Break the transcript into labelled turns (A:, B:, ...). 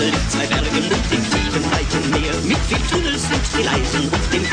A: Gipfel, 2 Bergen und dem tiefen, weiten Meer, mit viel Tunnels und Gleisen und dem